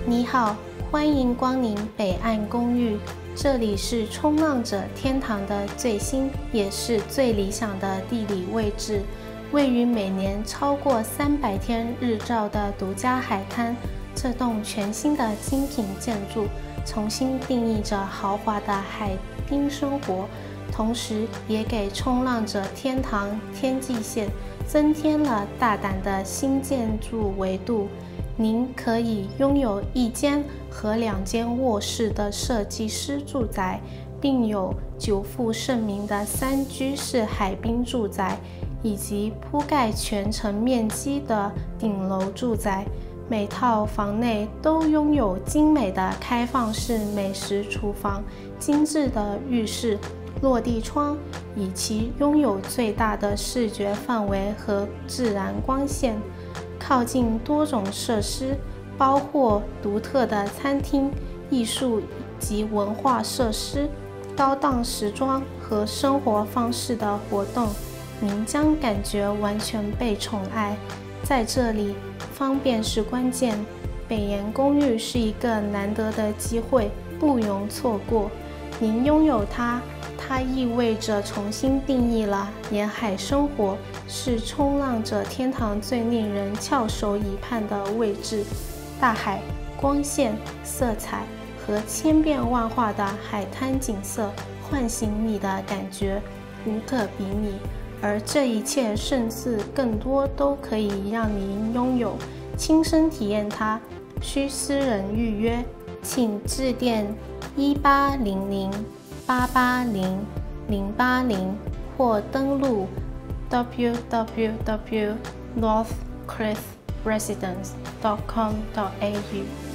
你好，欢迎光临北岸公寓，这里是冲浪者天堂的最新也是最理想的地理位置，位于每年超过300天日照的独家海滩。这栋全新的精品建筑重新定义着豪华的海滨生活，同时也给冲浪者天堂天际线增添了大胆的新建筑维度。您可以拥有1间和2间卧室的设计师住宅，并有久负盛名的3居室海滨住宅，以及铺盖全城面积的顶楼住宅。每套房内都拥有精美的开放式美食厨房、精致的浴室、落地窗，以其拥有最大的视觉范围和自然光线。靠近多种设施，包括独特的餐厅、艺术及文化设施、高档时装和生活方式的活动，您将感觉完全被宠爱。在这里，方便是关键。北岩公寓是一个难得的机会，不容错过。您拥有它，它意味着重新定义了沿海生活，是冲浪者天堂最令人翘首以盼的位置。大海、光线、色彩和千变万化的海滩景色唤醒你的感觉，无可比拟。而这一切甚至更多都可以让您拥有，亲身体验它。需私人预约，请致电1800880080或登录 www.northcliffresidence.com.au。